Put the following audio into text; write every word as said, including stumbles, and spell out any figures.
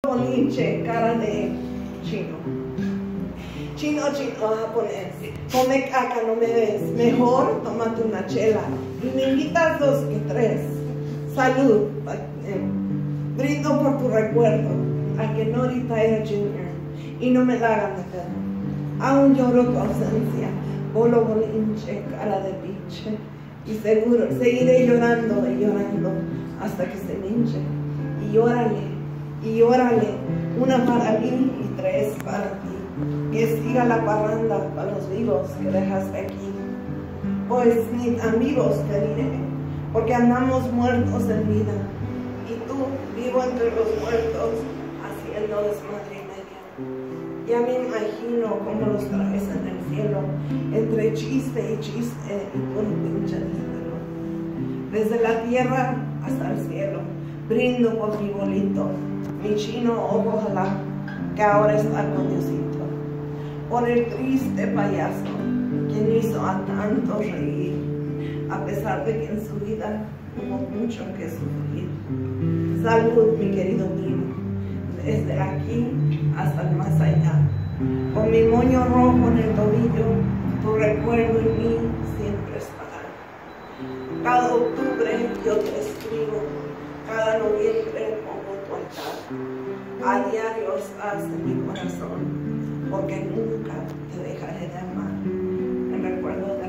boliche, cara de chino. Chino, chino, japonés. Come caca, no me ves. Mejor, tómate una chela. Y me invitas dos y tres. Salud. Eh, brindo por tu recuerdo. A que no ahorita era junior. Y no me la hagan de pedo. Aún lloro tu ausencia. Bolo bolinche, cara de pinche. Y seguro, seguiré llorando y llorando hasta que se me hinche. Y órale, y órale, una para mí y tres para ti. Que siga la parranda para los vivos que dejaste aquí. Pues ni amigos te diré, porque andamos muertos en vida. Y tú, vivo entre los muertos, haciendo desmadre y media. Ya me imagino cómo los traes en el cielo, entre chiste y chiste y puro pinche dinero. Desde la tierra hasta el cielo, brindo por mi bolito, mi chino ojalá, que ahora está con Diosito. Por el triste payaso, quien hizo a tanto reír, a pesar de que en su vida hubo mucho que sufrir. Salud, mi querido primo, desde aquí hasta el más allá. Con mi moño rojo en el tobillo, tu recuerdo en mí siempre estará. Cada octubre yo te escribo, cada noviembre pongo tu altar. A diario estás en mi corazón, porque nunca te dejaré de amar. En recuerdo de